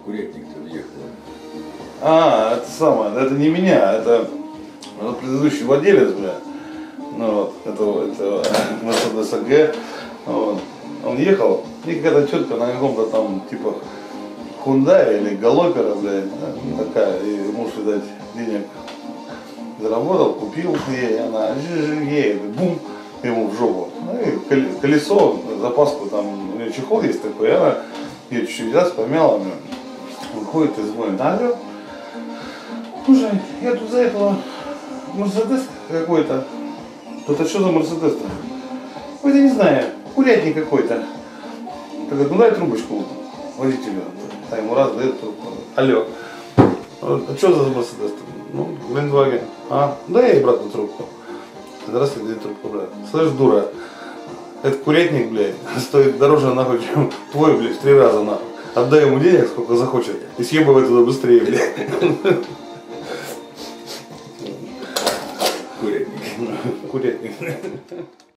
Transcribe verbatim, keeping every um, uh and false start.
Курятник-то въехал. А, это самое, это не меня, это, это предыдущий владелец, бля. Ну вот, этого, этого Мерседес а гэ. Вот. Он ехал, и какая-то тетка на каком-то там, типа, Хундай или Галопера, блядь, такая, и муж, видать, денег заработал, купил ей, она едет, бум, ему в жопу. Ну и колесо, запаску, там, у нее чехол есть такой, и она ее чуть-чуть раз помяла, выходит из боя, да, говорю, слушай, я тут заехала, Мерседес какой-то. Тут это что за Мерседес-то? Ой, я не знаю, курятник какой-то. Так, ну дай трубочку водителю. А ему раз дает трубку. Алло. А что за Мерседес-то? Ну, Гелендваген. А, дай ей обратно трубку. Здравствуйте, дай трубку, брат. Слышь, дура, этот курятник, блядь, стоит дороже, нахуй, чем твой, блядь, в три раза, нахуй. Отдай ему денег, сколько захочет, и съебывай туда быстрее, блядь. Курятник. Курятник.